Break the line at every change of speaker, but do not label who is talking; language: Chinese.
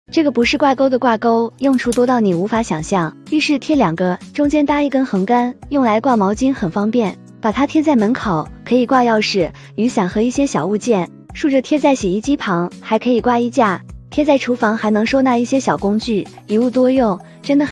这个不是挂钩的挂钩，用处多到你无法想象。浴室贴2个，中间搭一根横杆，用来挂毛巾很方便。把它贴在门口，可以挂钥匙、雨伞和一些小物件。竖着贴在洗衣机旁，还可以挂衣架。贴在厨房还能收纳一些小工具，一物多用，真的很